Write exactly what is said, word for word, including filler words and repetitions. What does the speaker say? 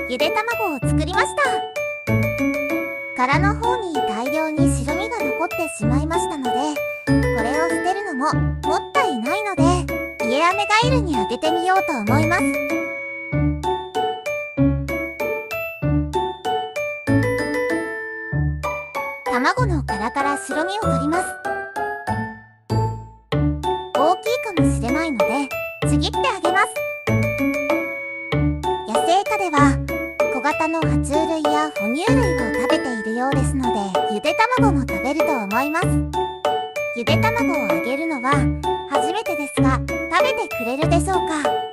ゆで卵を作りました。殻の方に大量に白身が残ってしまいましたので、これを捨てるのももったいないので、イエアメガエルにあげてみようと思います。卵の殻から白身を取ります。大きいかもしれないのでちぎってあげます。野生下では小型の爬虫類や哺乳類を食べているようですので、ゆで卵も食べると思います。ゆで卵をあげるのは初めてですが、食べてくれるでしょうか。